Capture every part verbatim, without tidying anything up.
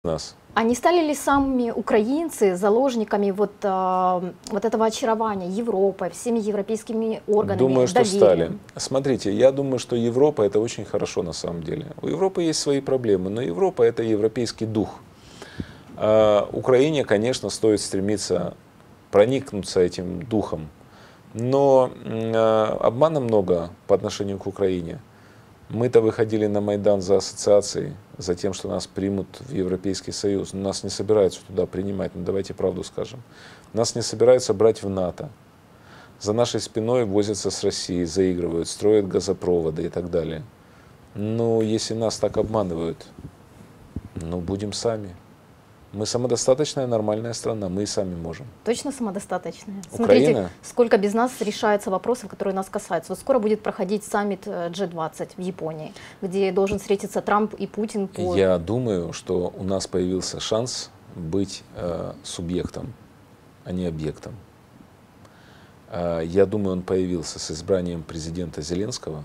нас. А не стали ли сами украинцы заложниками вот, а, вот этого очарования Европой, всеми европейскими органами, Думаю, что доверием? стали. Смотрите, я думаю, что Европа — это очень хорошо на самом деле. У Европы есть свои проблемы, но Европа — это европейский дух. А Украине, конечно, стоит стремиться проникнуться этим духом, но а, обмана много по отношению к Украине. Мы-то выходили на Майдан за ассоциацией, за тем, что нас примут в Европейский Союз. Но нас не собираются туда принимать, ну давайте правду скажем. Нас не собираются брать в НАТО. За нашей спиной возятся с Россией, заигрывают, строят газопроводы и так далее. Ну, если нас так обманывают, ну будем сами. Мы самодостаточная нормальная страна, мы и сами можем. Точно самодостаточная? Украина? Смотрите, сколько без нас решается вопросов, которые нас касаются. Вот скоро будет проходить саммит джи двадцать в Японии, где должен встретиться Трамп и Путин. По... Я думаю, что у нас появился шанс быть э, субъектом, а не объектом. Э, я думаю, он появился с избранием президента Зеленского.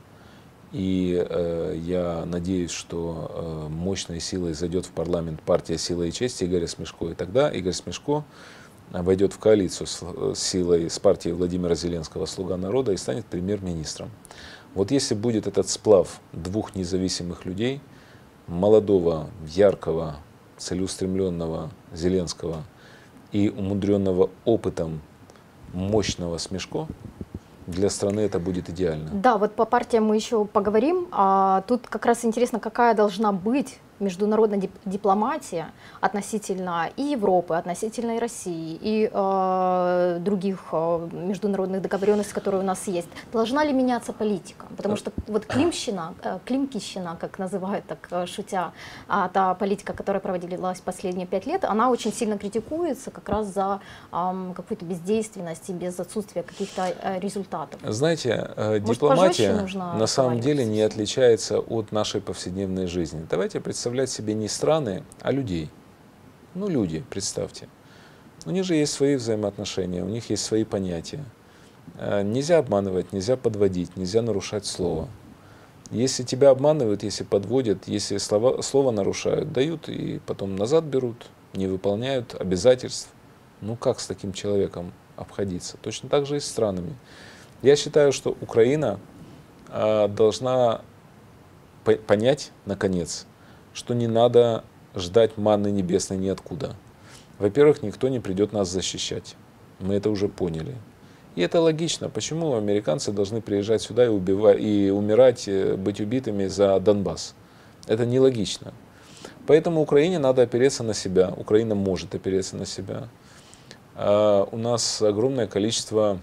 И э, я надеюсь, что э, мощной силой зайдет в парламент партия «Сила и честь» Игоря Смешко. И тогда Игорь Смешко войдет в коалицию с, с силой, с партией Владимира Зеленского «Слуга народа» и станет премьер-министром. Вот если будет этот сплав двух независимых людей, молодого, яркого, целеустремленного Зеленского и умудренного опытом мощного Смешко, для страны это будет идеально. Да, вот по партиям мы еще поговорим. А тут как раз интересно, какая должна быть международная дип дипломатия относительно и Европы, относительно и России, и э, других э, международных договоренностей, которые у нас есть. Должна ли меняться политика? Потому что вот климщина, э, климкищина, как называют так э, шутя, а та политика, которая проводилась последние пять лет, она очень сильно критикуется как раз за э, какую-то бездейственность и без отсутствия каких-то э, результатов. Знаете, э, Может, дипломатия на самом деле не отличается от нашей повседневной жизни. Давайте представим, представлять себе не страны, а людей. Ну, люди, представьте. У них же есть свои взаимоотношения, у них есть свои понятия. Нельзя обманывать, нельзя подводить, нельзя нарушать слово. Если тебя обманывают, если подводят, если слова, слово нарушают, дают и потом назад берут, не выполняют обязательств. Ну, как с таким человеком обходиться? Точно так же и с странами. Я считаю, что Украина а, должна по понять, наконец, что не надо ждать манны небесной ниоткуда. Во-первых, никто не придет нас защищать. Мы это уже поняли. И это логично. Почему американцы должны приезжать сюда и, убивать, и умирать, быть убитыми за Донбасс? Это нелогично. Поэтому Украине надо опереться на себя. Украина может опереться на себя. А у нас огромное количество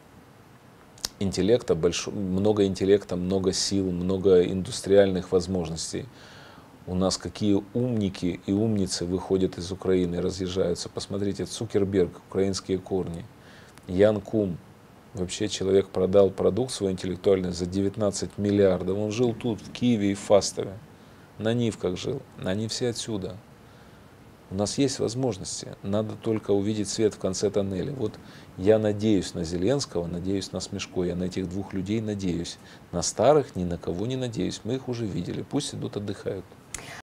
интеллекта, больш... много интеллекта, много сил, много индустриальных возможностей. У нас какие умники и умницы выходят из Украины, разъезжаются. Посмотрите, Цукерберг, украинские корни. Ян Кум, вообще человек продал продукт свой интеллектуальный за девятнадцать миллиардов. Он жил тут, в Киеве и в Фастове. На Нивках жил. Они все отсюда. У нас есть возможности. Надо только увидеть свет в конце тоннеля. Вот я надеюсь на Зеленского, надеюсь на Смешко. Я на этих двух людей надеюсь. На старых ни на кого не надеюсь. Мы их уже видели. Пусть идут отдыхают.